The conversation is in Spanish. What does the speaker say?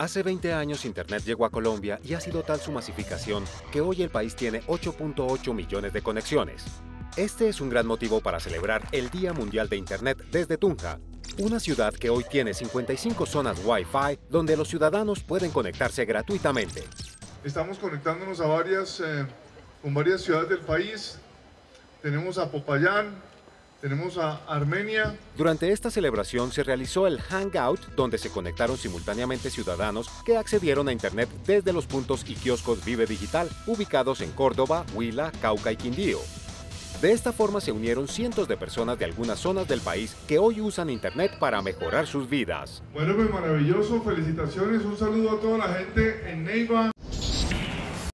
Hace 20 años Internet llegó a Colombia y ha sido tal su masificación que hoy el país tiene 8.8 millones de conexiones. Este es un gran motivo para celebrar el Día Mundial de Internet desde Tunja, una ciudad que hoy tiene 55 zonas Wi-Fi donde los ciudadanos pueden conectarse gratuitamente. Estamos conectándonos con varias ciudades del país. Tenemos a Popayán, tenemos a Armenia. Durante esta celebración se realizó el Hangout, donde se conectaron simultáneamente ciudadanos que accedieron a Internet desde los puntos y kioscos Vive Digital, ubicados en Córdoba, Huila, Cauca y Quindío. De esta forma se unieron cientos de personas de algunas zonas del país que hoy usan Internet para mejorar sus vidas. Bueno, pues maravilloso, felicitaciones, un saludo a toda la gente en Neiva.